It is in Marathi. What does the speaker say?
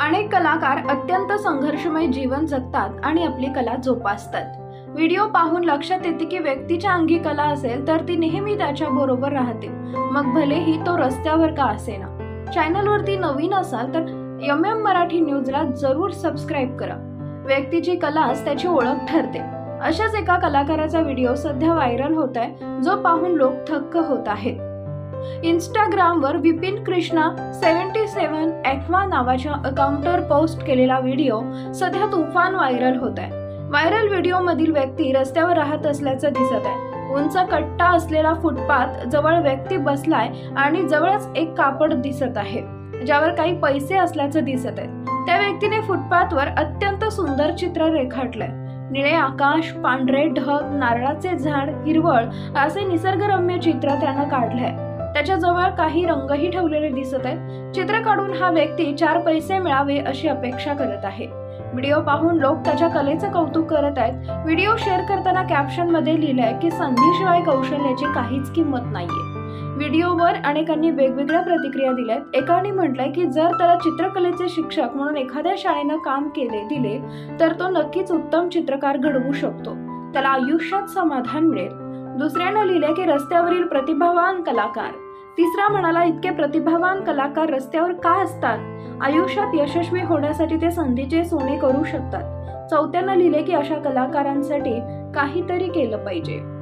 अनेक कलाकार अत्यंत संघर्षमय जीवन जगतात आणि आपली कला जोपासतात। व्हिडिओ पाहून लक्षात येते की व्यक्तीच्या अंगी कला असेल तर ती नेहमी त्याच्या बरोबर राहते, मग भलेही तो रस्त्यावर का असेना। चॅनलवरती नवीन असाल तर MM मराठी न्यूजला जरूर सबस्क्राइब करा। व्यक्तीची कलाच त्याची ओळख ठरते। अशाच एका कलाकाराचा व्हिडिओ सध्या व्हायरल होत आहे, जो पाहून लोक थक्क होत आहेत। इंस्टाग्रामवर विपिन कृष्णा 77 ॲक्वा नावाच्या अकाउंटवर पोस्ट केलेला व्हिडिओ सध्या तुफान व्हायरल होत आहे। व्हायरल व्हिडिओमधील व्यक्ती रस्त्यावर राहत असल्याचं दिसत आहे। उंच कट्टा असलेला फुटपाथ जवळ व्यक्ती बसलाय आणि जवळच एक कापड दिसत आहे, ज्यावर काही पैसे असल्याचं दिसत आहे। त्या व्यक्तीने फुटपाथवर अत्यंत सुंदर चित्र रेखाटलंय। निळे आकाश, पांढरे ढग, नारळाचे झाड, हिरवळ असे निसर्गरम्य चित्र त्यानं काढलंय। त्याच्या जवळ काही रंगही ठेवलेले दिसत आहेत। चित्र काढून हा व्यक्ती 4 पैसे मिळावे अशी अपेक्षा करत आहे। व्हिडिओ पाहून लोक त्याच्या कलेचं कौतुक करत आहेत। व्हिडिओ शेअर करताना कॅप्शन मध्ये लिहिलंय की संधीशिवाय कौशल्याची काहीच किंमत नाहीये। व्हिडिओवर अनेकांनी वेगवेगळ्या प्रतिक्रिया दिल्यात। एकाने म्हटलंय की जर त्याला चित्रकलेचे शिक्षक म्हणून एखाद्या शाळेनं काम दिले तर तो नक्कीच उत्तम चित्रकार घडवू शकतो, त्याला आयुष्यात समाधान मिळेल। दुसऱ्यानं लिहिले की रस्त्यावरील प्रतिभावान कलाकार। तिसरा म्हणाला इतके प्रतिभावान कलाकार रस्त्यावर का असतात, आयुष्यात यशस्वी होण्यासाठी ते संधीचे सोने करू शकतात। चौथ्यानं लिहिले की अशा कलाकारांसाठी काहीतरी केलं पाहिजे।